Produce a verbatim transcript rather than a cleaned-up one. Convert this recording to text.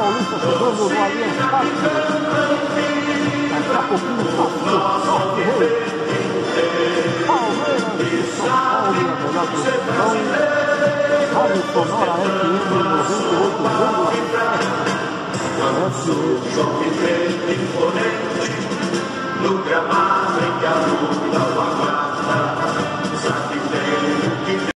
Paulista jogando no Allianz Parque. Daqui a pouquinho está Sorte Rei. Palmeiras de São Paulo, a melhor decisão. Rádio Sonora F M noventa e oito vírgula sete. No gramado em que a luta o aguarda.